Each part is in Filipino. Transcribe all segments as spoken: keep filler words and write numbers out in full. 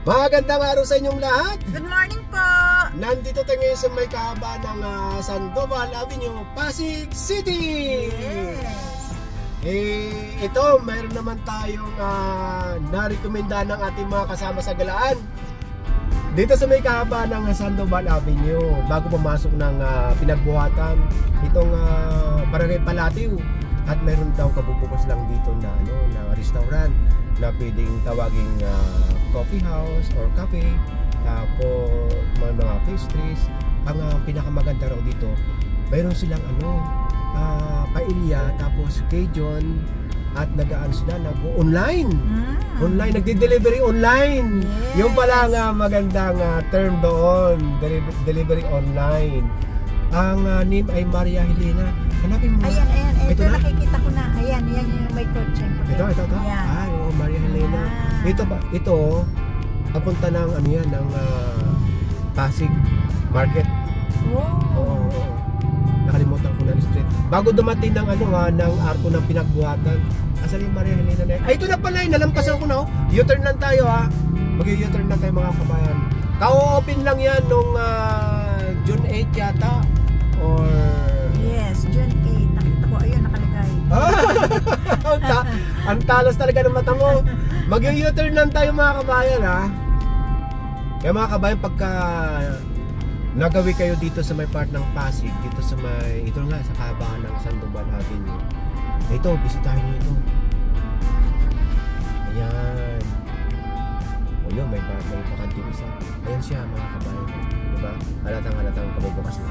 Magandang araw sa inyong lahat. Good morning po. Nandito tayo ngayon sa may kahaba ng uh, Sandoval Avenue, Pasig City. Yes. Eh, ito, mayroon naman tayong uh, narekomenda ng ating mga kasama sa galaan. Dito sa may kahaba ng Sandoval Avenue, bago pumasok ng uh, pinagbuhatan, itong uh, Barangay Palatiw. At mayroon daw kabubukas lang dito na, ano, na restaurant na pwedeng tawaging uh, coffee house or cafe, tapos mga, mga pastries. Ang uh, pinakamaganda raw dito, mayroon silang ano, uh, paella, tapos Cajun, at nagaan sila nag-online. Mm. Online, nagdi-delivery online. Yes. Yung pala nga magandang uh, term doon, delivery, delivery online. Ang uh, name ay Maria Helena. Hanapin mo. Ayan, ayan. Ito, ito na? Nakikita ko na. Ayan, ayan yung may kotse. Ito, ito, ito. Ayan. Ay, oh, Maria Helena. Ayan. Ito ba? Ito, papunta ng ano yan, ng uh, Pasig Market. Wow. Oo, oo, oo. Nakalimutan ko na yung street. Bago dumating ng ano ha, ng arko ng pinagbuhatan. Asan yung Maria Helena na? Ay, ito na pala, nalampasan ko na. Oh. U-turn lang tayo ha. Mag-u-turn lang tayo mga kabayan. Ka-open lang yan nung uh, June eighth yata. Or... Yes, June eighth. Nakita ko, ayun, nakalagay. ang, ta ang talas talaga ng mata mo. Mag-u-turn lang tayo mga kabayan ha. Kaya mga kabayan, pagka nagawi kayo dito sa may part ng Pasig, dito sa may, ito nga, sa kahabaan ng Sandoval Avenue, ito, bisitahin nyo ito. Ayan. O yun, may, may pakanting isa. Ayan siya mga kabayan. Diba? Halatang halatang kabubukas na.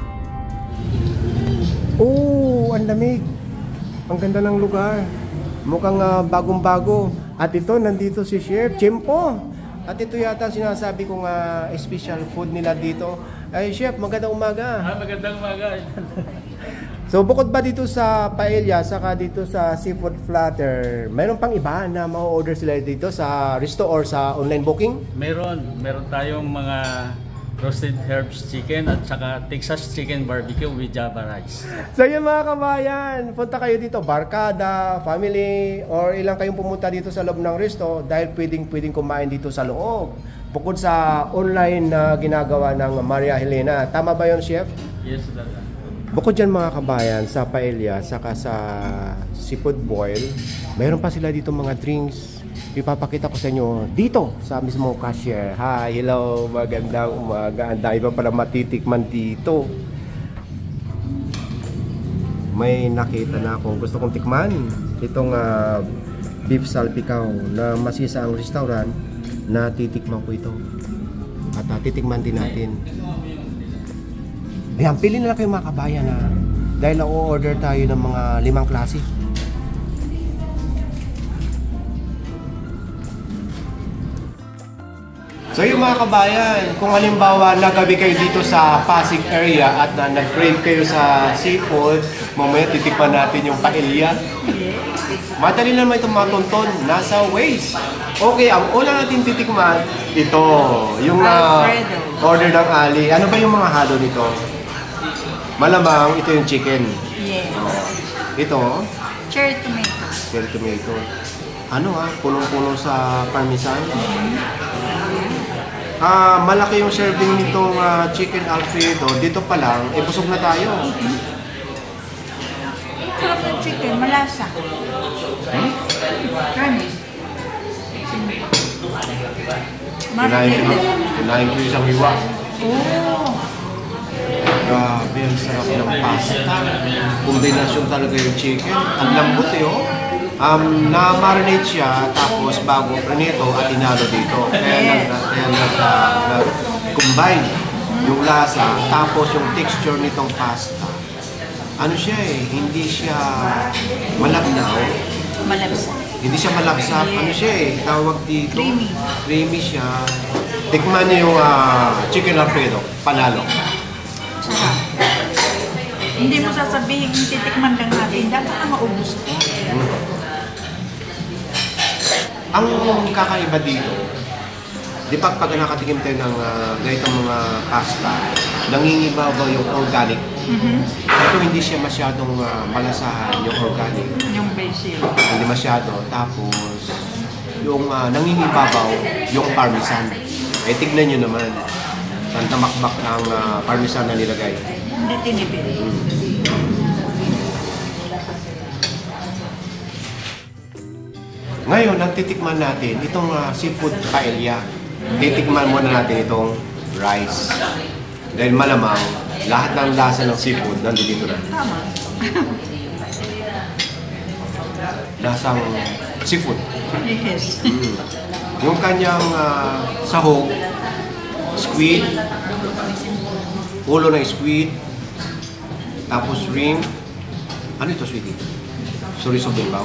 Oh, ang lamig. Ang ganda ng lugar. Mukhang uh, bagong-bago. At ito, nandito si Chef Chimpo. At ito yata sinasabi kong uh, special food nila dito. Ay, Chef, magandang umaga. Ah, magandang umaga. So, bukod ba dito sa paella, saka dito sa seafood platter, mayroon pang iba na ma-order sila dito sa resto or sa online booking? Meron. Meron tayong mga roasted herbs chicken at saka Texas chicken barbecue with Java rice. So yun mga kabayan, punta kayo dito, barkada, family, or ilang kayong pumunta dito sa loob ng resto dahil pwedeng pwedeng kumain dito sa loob. Bukod sa online na ginagawa ng Maria Helena. Tama ba yun, Chef? Yes, dada. Bukod dyan mga kabayan, sa paella, saka sa seafood boil, mayroon pa sila dito mga drinks. Ipapakita ko sa inyo dito sa mismo cashier. Hi, hello, magandang umaga. Ang dami pa pala matitikman dito. May nakita na akong gusto kong tikman. Itong uh, beef salpicao na masisa ang restaurant na titikman ko ito. At uh, titikman din natin. Ayan, pili na lang kayo mga kabayan ha. Dahil na-order tayo ng mga limang klase. So yung mga kabayan, kung halimbawa nagabi kayo dito sa Pasig area at na nag-crave kayo sa seafood, mamaya titikman natin yung paella. Madali naman itong matunton, nasa Waze. Okay, ang una natin titikman, ito, yung uh, order ng Ali. Ano ba yung mga halo nito? Malamang ito yung chicken. Yes. Oh. Ito, Cherry tomato. cherry tomato. Ano ha, punong-puno sa parmesan. Ah, malaki yung serving nitong uh, chicken alfredo. Dito pa lang, eh busog na tayo. Sarap ng chicken, malasa. Hmm? Promise. Kinain ko, kinain ko isang hiwa. Oh. Grabe, ang sarap ng pasta. Kombinasyon talaga yung chicken. Ang lambot eh, oh. Um, na-marinate siya, tapos bago pranito at inalo dito. Kaya nag-combine yung lasa, tapos yung texture nitong pasta. Ano siya eh, hindi siya malabnaw. Malabsa. Hindi siya malabsap. Ano siya eh, tawag dito. Creamy. Creamy siya. Tikman niyo yung uh, chicken alfredo, panalo. Sarap. Hindi mo sasabihin kung titikman lang natin, dapat na maubos ko. Hmm. Ang kakaiba dito, di ba pag nakatikim tayo ng uh, ganitong mga pasta, nangingibabaw yung organic. Mm-hmm. Ito hindi siya masyadong uh, malasahan yung organic. Yung basil. Hindi masyado. Tapos, yung uh, nangingibabaw yung parmesan. Eh, tignan nyo naman. Saan tamakbak ang uh, parmesan na nilagay. Hindi tinipid. Hmm. Ngayon, ang titikman natin, itong uh, seafood paella. Titikman muna natin itong rice. Dahil malamang, lahat ng lasa ng seafood nandito na. Tama. Lasang seafood. Yes. Mm. Yung kanyang uh, sahog, squid, ulo ng squid, tapos ring. Ano ito, sweetie? Chorizo bimbaw?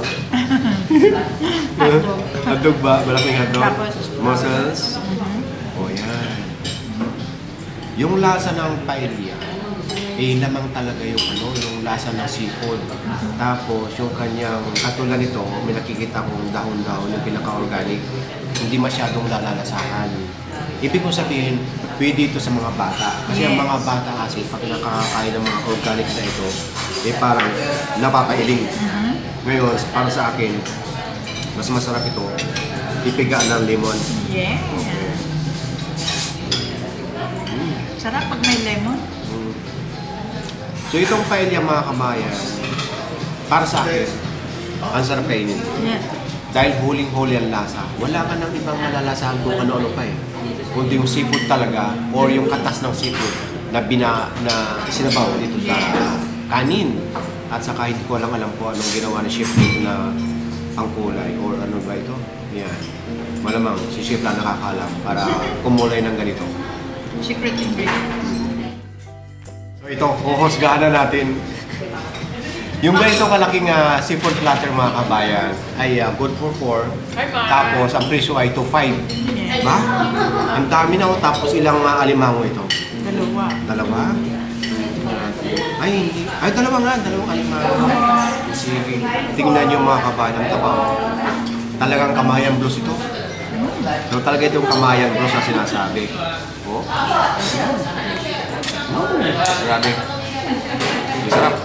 Hotdog ba? Malaking hotdog? Tapos, Mussels? Mhm. O yan. Yung lasa ng paella, eh lamang talaga yung ano, yung lasa ng seafood. Tapos yung kanyang katulad nito, may nakikita kong dahon-dahon yung pinaka-organic, hindi masyadong lalalasahan. Ibig kong sabihin, pwede ito sa mga bata. Kasi ang Yes. mga bata kasi pag nakakain ng mga organic na ito, eh parang napapailing. Mhm. Ngayon, para sa akin, mas masarap ito, ipiga ng lemon. Yeah. Sarap pag may lemon. Mm. So itong paella mga kabayan, para sa akin, ang sarap kainin. Yeah. Dahil huling-huli ang lasa, wala ka nang ibang malalasahan kung ano-ano pa eh. Kundi yung seafood talaga, or yung katas ng seafood na bina, na sinabaw dito sa kanin. At saka hindi ko lang alam kung anong ginawa ni chef dito na ang kulay, or ano ba ito. Yan. Malamang si chef lang nakakalam para kumulay ng ganito. Secret ingredient. So ito, huhusgahan na natin. Yung ganito kalaking uh, seafood platter mga kabayan ay uh, good for four. Tapos ang presyo ay two five. Yeah. Ba? Ang dami na, oh. Tapos ilang uh, alimango ito? Dalawa. Dalawa? Ay, ay dalawa nga, dalawang alimango. Sige, tingnan nyo mga kabayan ang tabaw. Talagang Kamayan Blues ito. So talaga itong Kamayan Blues na sinasabi. Oh. Mm, grabe. Masarap.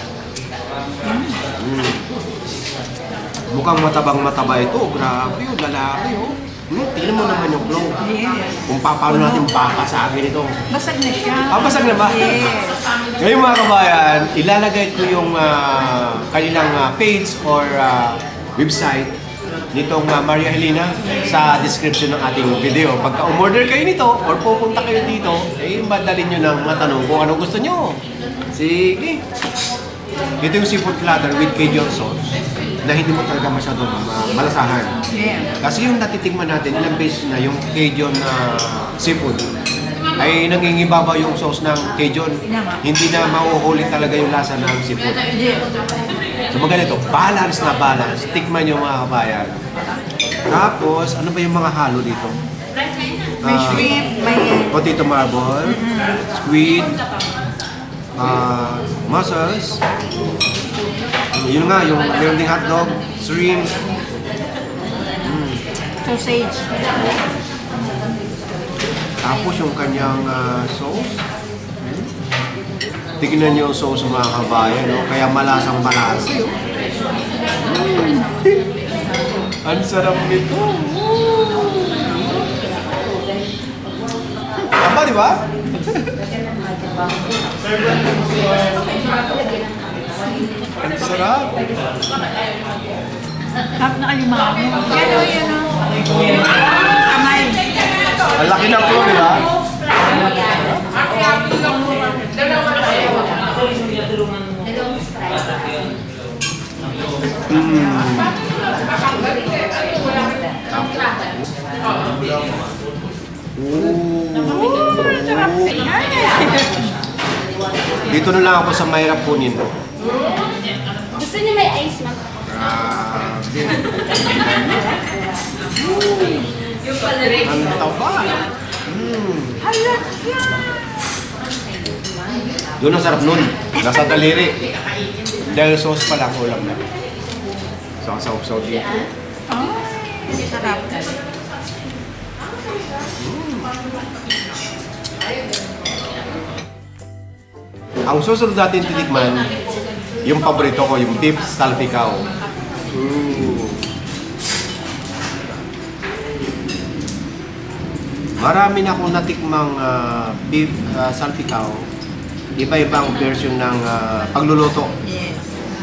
Mm. Mukhang matabang-mataba ito. Grabe yun, lalaki oh. Hmm, tingnan mo naman yung glow. Yes. Kung pa, paano natin papasagin ito. Basag na siya. Ah, basag na ba? Yes. Ngayon mga kabayan, ilalagay ko yung uh, kanilang uh, page or uh, website nitong uh, Maria Helena sa description ng ating video. Pagka umorder kayo nito or pupunta kayo dito, eh madalin nyo ng matanong kung anong gusto nyo. Sige. Ito yung seafood platter with Cajun sauce na hindi mo talaga masyadong uh, malasahan. Yeah. Kasi yung natitikman natin, ilang beses na yung Cajun na uh, seafood ay nangingibabaw yung sauce ng Cajun. Hindi na mauhuli talaga yung lasa ng seafood. Yes. So maganito, balance na balance. Tikman yung mga kabayan. Tapos, ano ba yung mga halo dito? May Ah, shrimp, may... Potato marble, squid, uh, mussels, yun nga, yung meron ding hotdog, shrimp, mm. sausage. Tapos yung kanyang uh, sauce. Hmm? Tignan nyo yung sauce mga kabayan, no? Kaya malasang malasa. Mm. Ang sarap nito. Tama, di ba? Ang sarap. Sarap na alimango. Yan o, yan o. Kamay. Ang laki ng flow, di ba? Dito na lang ako sa mahirap kunin. Gusto niyo may ice, ma'am? Grabe. Ang taba. Mm. Doon ang sarap nun. Nasa daliri. Dahil sauce pa lang, ulam na. So, ang sauce dito. Oh, sarap. Ang susunod natin tinikman, yung paborito ko, yung beef salpicao. Mm. Marami na akong natikmang uh, beef uh, salpikaw. Iba-ibang version ng uh, pagluluto. Yes.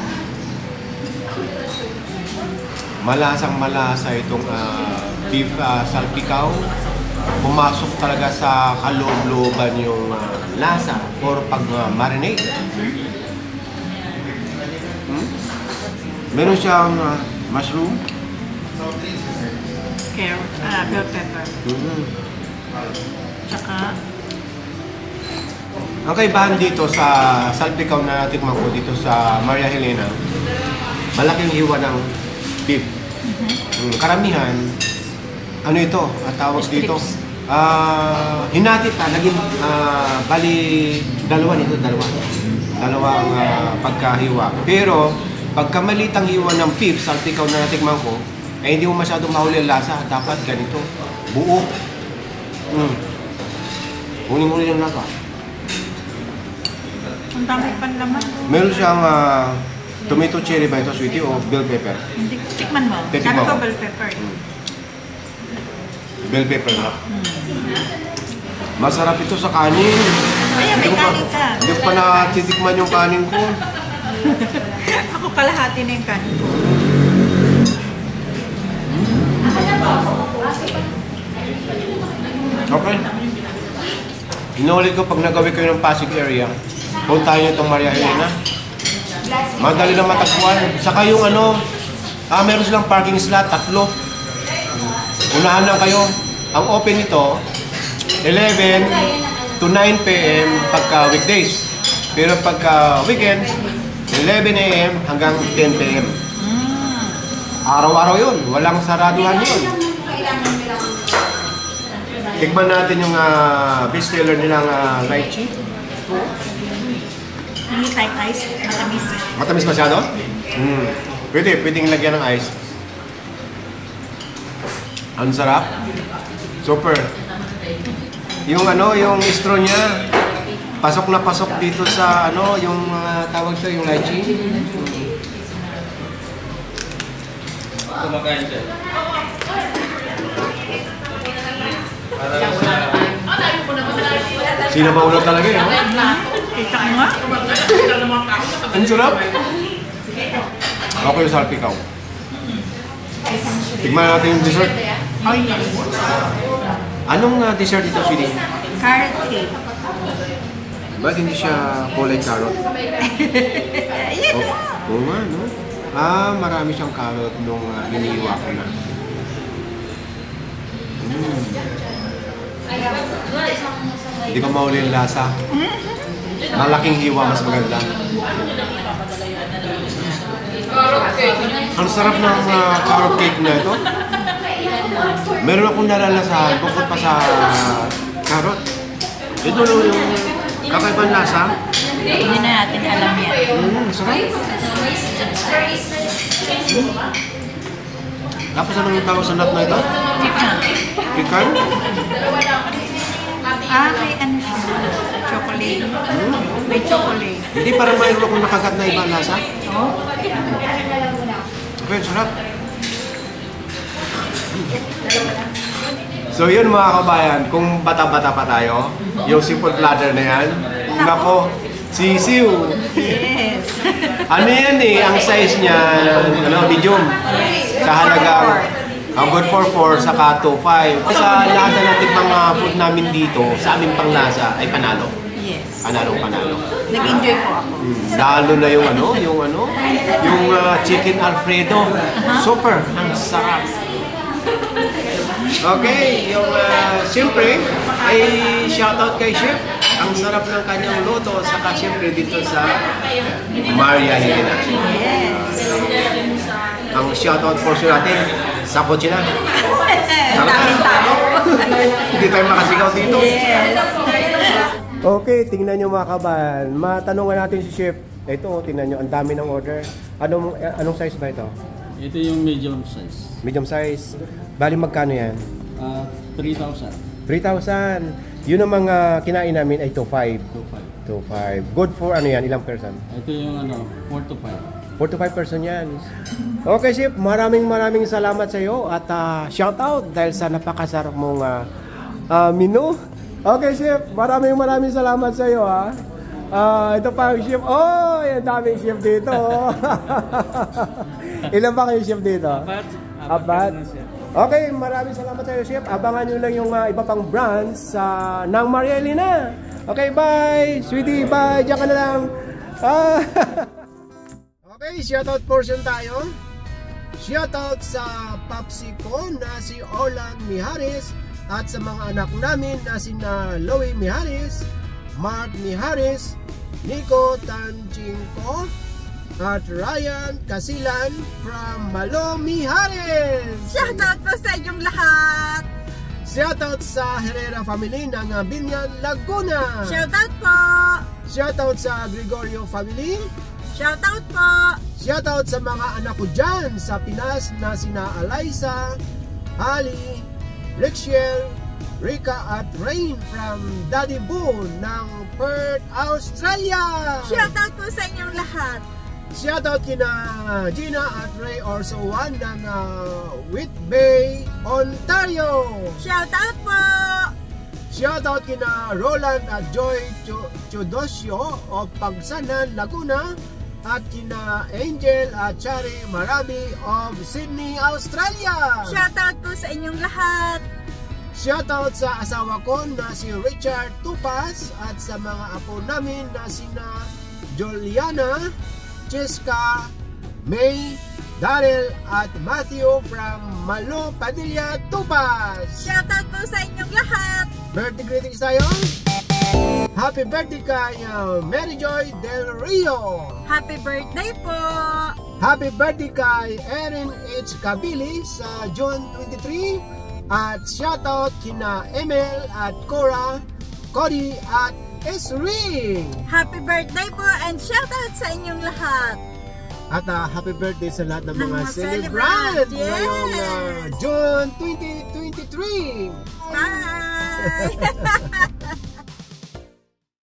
Malasang malasa itong uh, beef uh, salpikaw. Pumasok talaga sa kaloob-looban yung uh, lasa or pag uh, marinate. Hmm? Meron siyang uh, mushroom. Carrot, ah, bell pepper. Mm-hmm. Tsaka, Ang kaibahan dito sa salpikaw na natikman ko dito sa Maria Helena, malaking hiwa ng beef. Mm-hmm. Karamihan, ano ito, ang tawag dito, ah hinati pa, naging uh, bali dalawa nito, dalawa. Dalawang uh, pagkahiwa. Pero, pagka maliit ang hiwa ng beef, salpikaw na natikman ko, eh hindi mo masyadong mahuli ang lasa. Dapat ganito, buo. Mm. Huling-huli ng lasa. ang dami pa naman. Meron siyang uh, tomato cherry ba ito, sweetie, o bell pepper? Hindi, tikman mo. Titikman Sabi ko ko. bell pepper. Bell pepper na. Masarap ito sa kanin. Kaya may Hindi ko pa- kanin ka. Hindi ko pa natitikman yung kanin ko. Ako kalahati na yung kanin ko. Okay. Inuulit ko pag nagawin kayo ng Pasig area, puntahan nyo itong Maria Helena. Madali lang matagpuan. Saka yung ano, ah, meron silang parking slot, tatlo. Unahan lang kayo. Ang open nito, eleven to nine p m pagka weekdays. Pero pagka weekends, eleven a m hanggang ten p m Araw-araw yun. Walang saraduhan yun. Tikman natin yung uh, best seller nilang uh, lychee. Hindi type ice, matamis. Matamis masyado? Mm. Pwede, pwedeng lagyan ng ice. Ang sarap. Super. Yung ano, yung straw niya, pasok na pasok dito sa ano, yung uh, tawag siya, yung lychee. Kumakain siya. Sinabaw talaga eh. No? Kita mo nga? Ang sarap. Okay yung salpikaw. Tignan natin yung dessert. Oh, yes. Anong uh, dessert ito, sweetie? Carrot cake. Ba't hindi siya kulay carrot? Ayan Oh, na. oo nga, no? Ah, marami siyang carrot nung uh, hinihiwa ko na. Mm. Hindi ko mauli yung lasa. Malaking hiwa, mas maganda. Ang sarap ng uh, carrot cake na ito. Meron akong nalalasahan bukod pa sa carrot. Ito yung kakaibang lasa. Hindi na natin alam yan. Mm, sarap. Tapos anong tawag sa nut na ito? Chicken. Pecan? Ah, may ano siya. Chocolate. May chocolate. Hindi parang mayroon akong nakagat na ibang lasa. Oh. Okay, sarap. So yun mga kabayan, kung bata-bata pa tayo, yung seafood platter na yan, nako, sisiw. Yes. Ano yan eh, ang size niya, ano, medium. Sa halagang, ang good for four, saka two five. Sa lahat na natin mga food namin dito, sa aming panglasa, ay panalo. Yes. Panalo, panalo. Nag-enjoy po ako. Lalo na yung ano, yung ano, yung uh, chicken Alfredo. Super, ang sarap. Okay, yung uh, siyempre, ay shoutout kay Chef. Ang sarap ng kanyang luto, saka siyempre dito sa Maria Helena. Yes. Ang shoutout portion natin, sa kotse na. Daming tao. Hindi tayo makasigaw dito. Yes. Okay, tingnan nyo mga kabayan. Matanungan natin si Chef. Ito, tingnan nyo, ang dami ng order. Anong, anong size ba ito? Ito yung medium size. Medium size. Bali magkano yan? Uh, three thousand. three thousand. Yun ang mga kinain namin ay two five. two five. two five. Good for ano yan? Ilang person? Ito yung ano, four to five. four to five person yan. Okay, Chef. Maraming maraming salamat sa iyo at uh, shout out dahil sa napakasarap mong uh, ah, menu. Okay, chef. Maraming maraming salamat sa iyo, ha. Ah, ito pa ang chef. Oh, yung daming chef dito. Ilan ba kayo chef dito? Apat. Apat. Okay, maraming salamat sa iyo, chef. Abangan nyo lang yung uh, iba pang brands sa uh, ng Marielina. Okay, bye. Sweetie, bye. Diyan ka na lang. Ah. Okay, shoutout portion tayo. Shoutout sa Papsi ko na si Orlan Mijares at sa mga anak namin na sina Loie Mijares, Mark Mijares, Nico Tanchingko, at Ryan Casilan from Malo Mijares. Shoutout po sa inyong lahat. Shoutout sa Herrera family ng Binyan, Laguna. Shoutout po. Shoutout sa Gregorio family. Shoutout po. Shoutout sa mga anak ko dyan sa Pinas na sina Alaysa, Ali, Rixiel, Rika at Rain from Daddy Boo ng Perth, Australia. Shoutout po sa inyong lahat. Shoutout kina Gina at Ray Orsowan ng uh, Whitbay, Ontario. Shoutout po. Shoutout kina Roland at Joy Chudosio of Pagsanan, Laguna. At kina Angel at Chari Marami of Sydney, Australia. Shoutout po sa inyong lahat. Shoutout sa asawa ko na si Richard Tupas at sa mga apo namin na sina Juliana, Cheska, May, Daryl at Matthew from Malo, Padilla, Tupas. Shoutout po sa inyong lahat. Birthday greetings tayo. Happy birthday kay uh, Mary Joy Del Rio. Happy birthday po. Happy birthday kay Erin H. Kabili sa June twenty-three. At shoutout kina Emil at Cora, Cody at Esri. Happy birthday po and shoutout sa inyong lahat. At uh, happy birthday sa lahat ng, Ng mga mga celebrant celebrant. Yes. ngayong uh, June twenty twenty-three. Bye.